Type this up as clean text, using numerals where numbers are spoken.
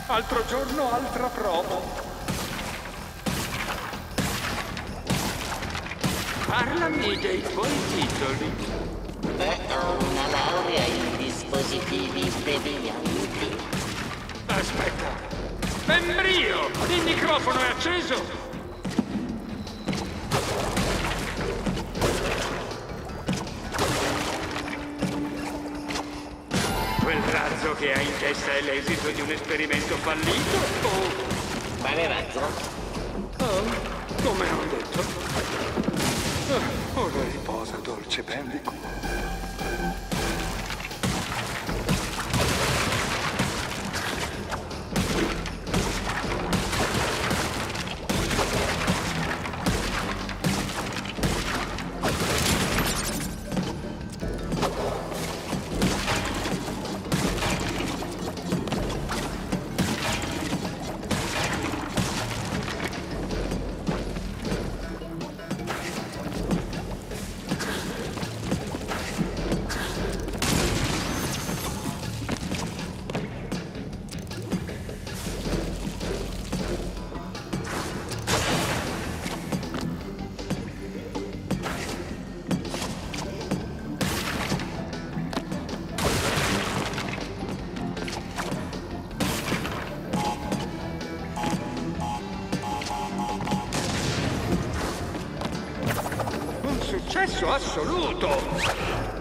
Altro giorno, altra prova. Parlami dei tuoi titoli. Ho una laurea in dispositivi devianti. Aspetta. Membrio! Il microfono è acceso! Quel razzo che hai in testa è l'esito di un esperimento fallito? O... Quale razzo? Oh, come ho detto. Ora riposa, dolce Bendico. Successo assoluto!